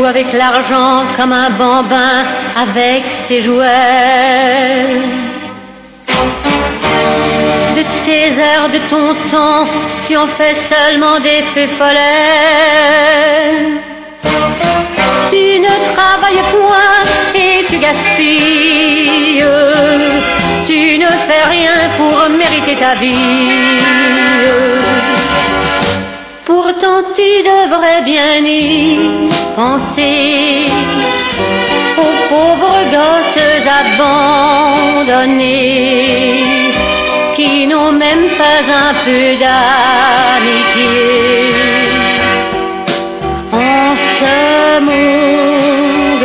avec l'argent comme un bambin avec ses jouets. De tes heures, de ton temps, tu en fais seulement des faits follets. Tu ne travailles point et tu gaspilles. Tu ne fais rien pour mériter ta vie. Pourtant tu devrais bien y penser aux pauvres gosses abandonnés qui n'ont même pas un peu d'amitié en ce monde.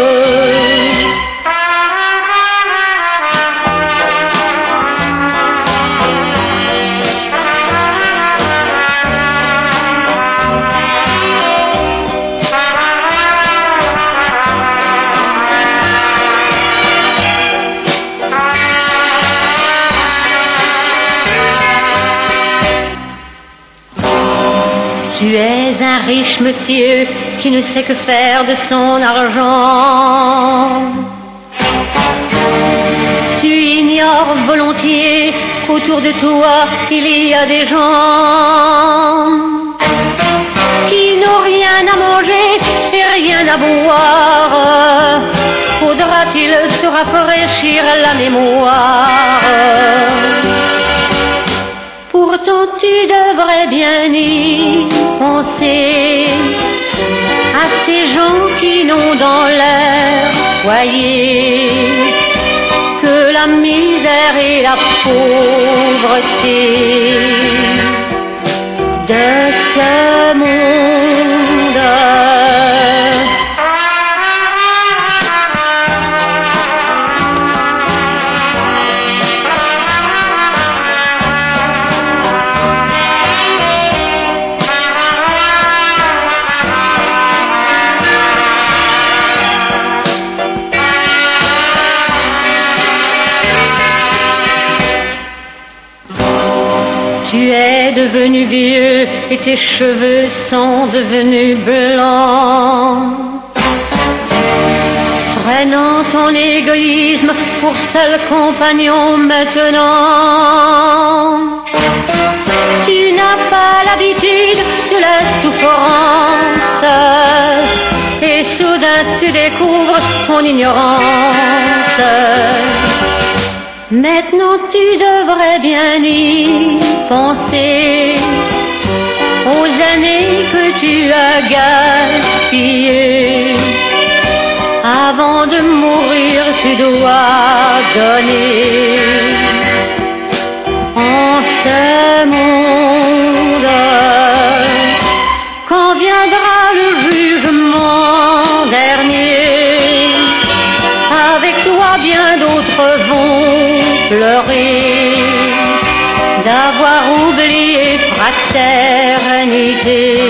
Tu es un riche monsieur qui ne sait que faire de son argent. Tu ignores volontiers qu'autour de toi il y a des gens qui n'ont rien à manger et rien à boire. Faudra-t-il se rafraîchir la mémoire? Pourtant tu devrais bien y penser à ces gens qui n'ont dans leur foyer que la misère et la pauvreté de ce monde. Tu es devenu vieux et tes cheveux sont devenus blancs, traînant ton égoïsme pour seul compagnon maintenant. Tu n'as pas l'habitude de la souffrance et soudain tu découvres ton ignorance. Maintenant tu devrais bien y penser aux années que tu as gaspillées. Avant de mourir tu dois donner en ce monde. Quand viendra le jugement dernier, avec toi bien d'autres vont pleurer d'avoir oublié fraternité.